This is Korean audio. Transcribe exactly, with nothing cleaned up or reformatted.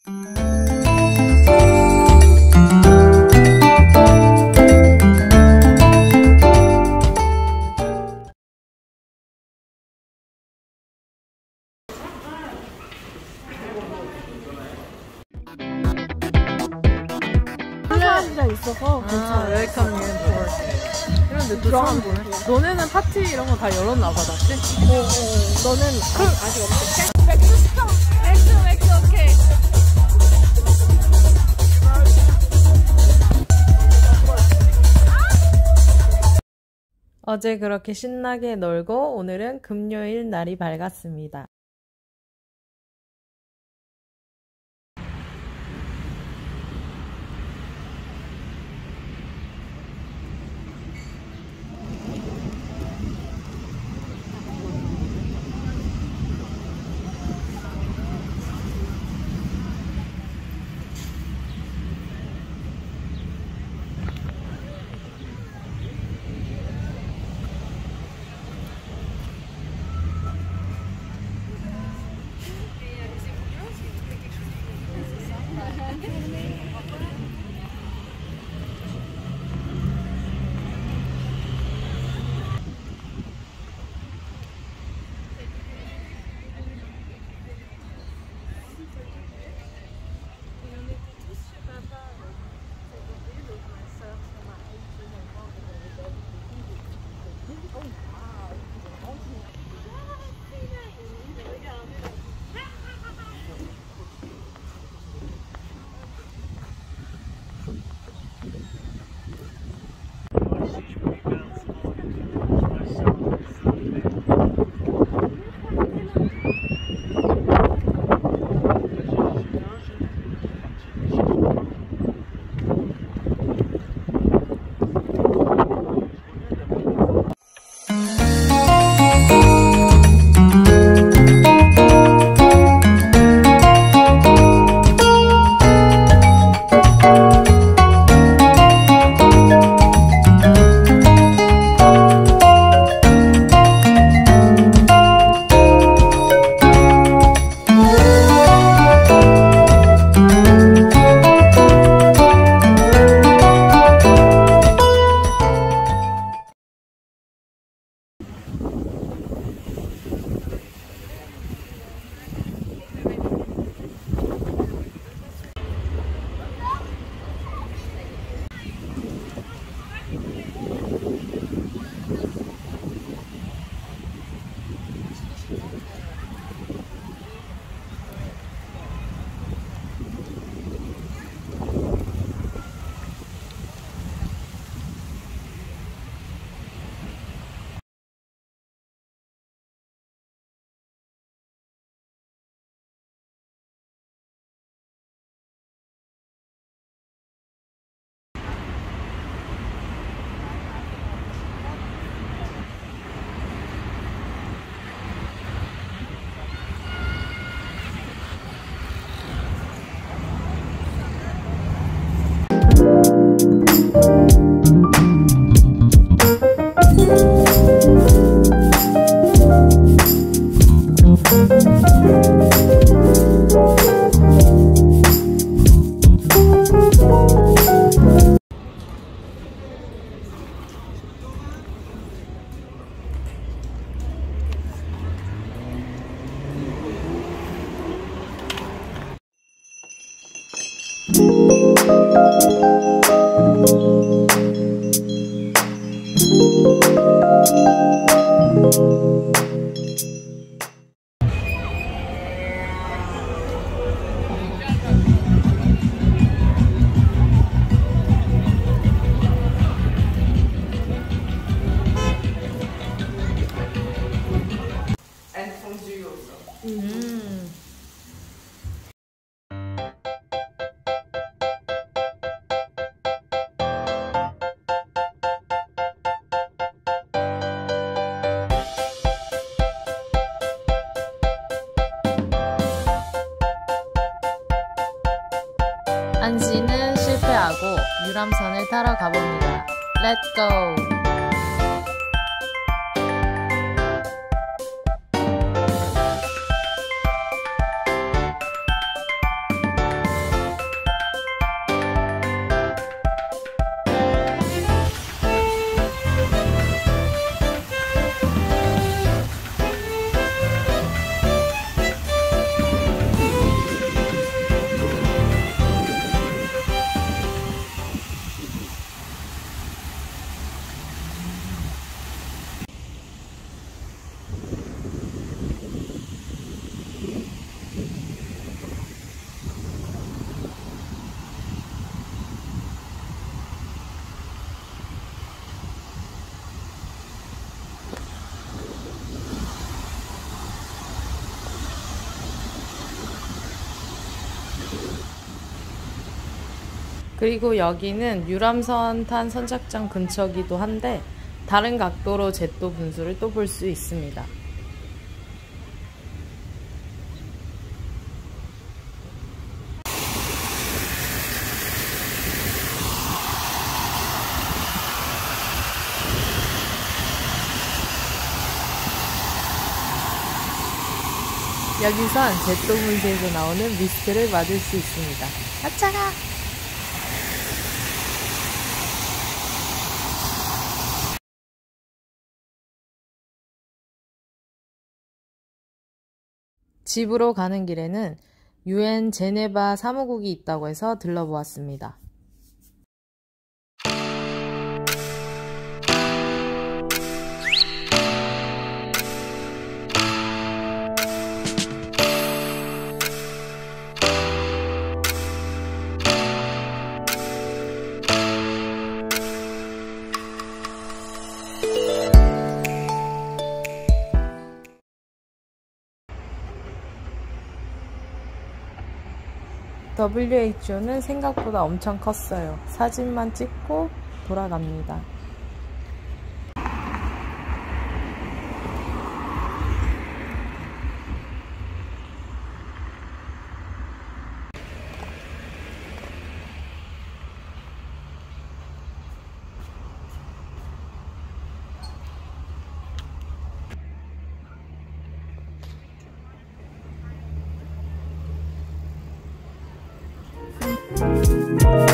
사람들이 있어서 괜찮아. 웰컴 유니폼. 이런데 또 처음 보네. 너네는 파티 이런 거 다 열었나 봐, 다시? 어, 어. 너는 그, 아직 없어. 맥주 스톱! 맥주, 맥주, 오케이. 어제 그렇게 신나게 놀고 오늘은 금요일 날이 밝았습니다. 음. 안씨는 실패하고 유람선을 타러 가봅니다. Let's go! 그리고 여기는 유람선 탄 선착장 근처기도 한데 다른 각도로 제또 분수를 또 볼 수 있습니다. 여기선 제또 분수에서 나오는 미스트를 맞을 수 있습니다. 아차가! 집으로 가는 길에는 유엔 제네바 사무국이 있다고 해서 들러보았습니다. 더블유에이치오는 생각보다 엄청 컸어요. 사진만 찍고 돌아갑니다. 음.